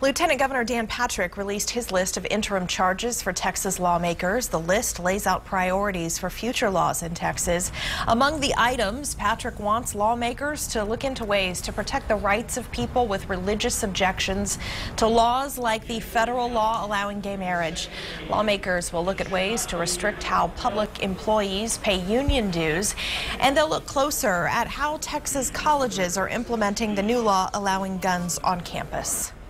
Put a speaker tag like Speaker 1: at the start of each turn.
Speaker 1: Lieutenant Governor Dan Patrick released his list of interim charges for Texas lawmakers. The list lays out priorities for future laws in Texas. Among the items, Patrick wants lawmakers to look into ways to protect the rights of people with religious objections to laws like the federal law allowing gay marriage. Lawmakers will look at ways to restrict how public employees pay union dues, and they'll look closer at how Texas colleges are implementing the new law allowing guns on campus.